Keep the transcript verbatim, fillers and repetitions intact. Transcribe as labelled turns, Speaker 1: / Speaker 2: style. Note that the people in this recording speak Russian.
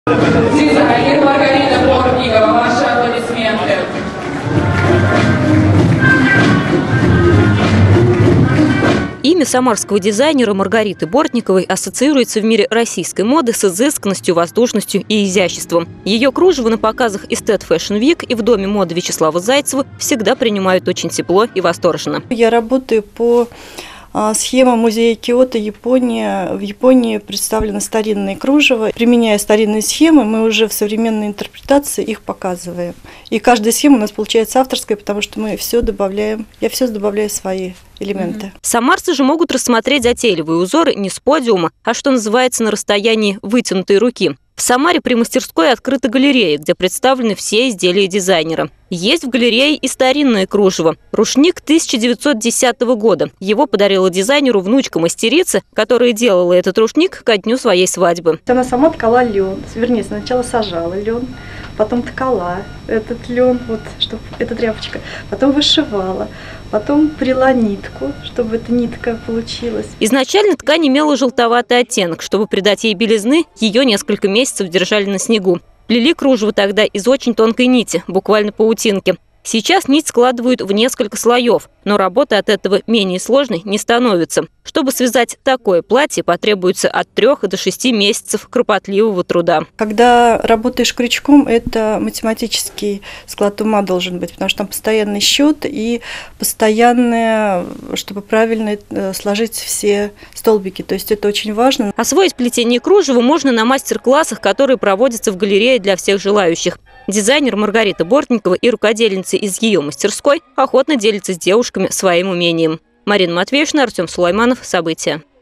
Speaker 1: Дизайнер Маргарита Бортникова, ваши аплодисменты.
Speaker 2: Имя самарского дизайнера Маргариты Бортниковой ассоциируется в мире российской моды с изысканностью, воздушностью и изяществом. Ее кружево на показах Эстет Fashion Week и в Доме моды Вячеслава Зайцева всегда принимают очень тепло и восторженно.
Speaker 3: Я работаю по схема музея Киото, Япония. В Японии представлены старинные кружева. Применяя старинные схемы, мы уже в современной интерпретации их показываем. И каждая схема у нас получается авторская, потому что мы все добавляем, я все добавляю свои элементы.
Speaker 2: Самарцы же могут рассмотреть затейливые узоры не с подиума, а что называется на расстоянии вытянутой руки. В Самаре при мастерской открыта галерея, где представлены все изделия дизайнера. Есть в галерее и старинное кружево. Рушник тысяча девятьсот десятого года. Его подарила дизайнеру внучка мастерицы, которая делала этот рушник ко дню своей свадьбы.
Speaker 3: Она сама ткала лен, вернее, сначала сажала лен, потом ткала этот лен, вот, чтобы эта тряпочка, потом вышивала. Потом прила нитку, чтобы эта нитка получилась.
Speaker 2: Изначально ткань имела желтоватый оттенок. Чтобы придать ей белизны, ее несколько месяцев держали на снегу. Плели кружево тогда из очень тонкой нити, буквально паутинки. Сейчас нить складывают в несколько слоев, но работа от этого менее сложной не становится. Чтобы связать такое платье, потребуется от трех до шести месяцев кропотливого труда.
Speaker 3: Когда работаешь крючком, это математический склад ума должен быть, потому что там постоянный счет и постоянное, чтобы правильно сложить все столбики. То есть это очень важно.
Speaker 2: Освоить плетение кружева можно на мастер-классах, которые проводятся в галерее для всех желающих. Дизайнер Маргарита Бортникова и рукодельницы из ее мастерской охотно делятся с девушками своим умением. Марина Матвеевна, Артем Сулайманов. События.